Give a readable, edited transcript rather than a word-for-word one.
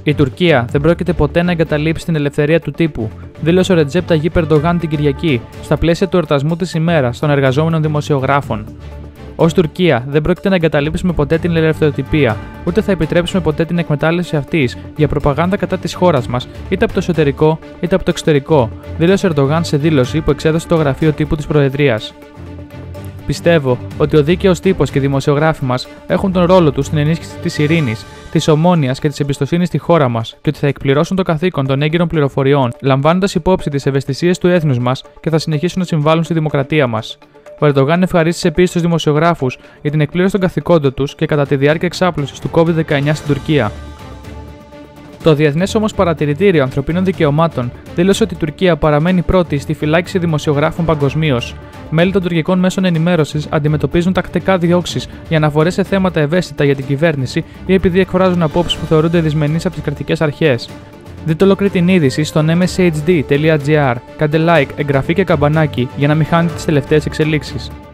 Η Τουρκία δεν πρόκειται ποτέ να εγκαταλείψει την ελευθερία του τύπου, δήλωσε ο Ρετζέπ Ταγίπ Ερντογάν την Κυριακή, στα πλαίσια του εορτασμού της ημέρας των εργαζόμενων δημοσιογράφων. Ως Τουρκία, δεν πρόκειται να εγκαταλείψουμε ποτέ την ελευθεροτυπία, ούτε θα επιτρέψουμε ποτέ την εκμετάλλευση αυτής για προπαγάνδα κατά της χώρας μας, είτε από το εσωτερικό είτε από το εξωτερικό, δήλωσε ο Ερντογάν σε δήλωση που εξέδωσε το γραφείο τύπου της Προεδρίας. Πιστεύω ότι ο δίκαιος τύπος και οι δημοσιογράφοι μας έχουν τον ρόλο τους στην ενίσχυση της ειρήνης, της ομόνοιας και της εμπιστοσύνης στη χώρα μας και ότι θα εκπληρώσουν το καθήκον των έγκυρων πληροφοριών, λαμβάνοντας υπόψη τις ευαισθησίες του έθνους μας και θα συνεχίσουν να συμβάλλουν στη δημοκρατία μας. Ο Ερντογάν ευχαρίστησε επίσης τους δημοσιογράφους για την εκπλήρωση των καθηκόντων τους και κατά τη διάρκεια εξάπλωσης του COVID-19 στην Τουρκία. Το Διεθνές όμως Παρατηρητήριο Ανθρωπίνων Δικαιωμάτων δήλωσε ότι η Τουρκία παραμένει πρώτη στη φυλάκιση δημοσιογράφων παγκοσμίως. Μέλη των τουρκικών μέσων ενημέρωσης αντιμετωπίζουν τακτικά διώξεις για αναφορές σε θέματα ευαίσθητα για την κυβέρνηση ή επειδή εκφράζουν απόψεις που θεωρούνται δυσμενείς από τις κρατικές αρχές. Δείτε ολόκληρη την είδηση στο mshd.gr. Κάντε like, εγγραφή και καμπανάκι για να μην χάνετε τις τελευταίες εξελίξεις.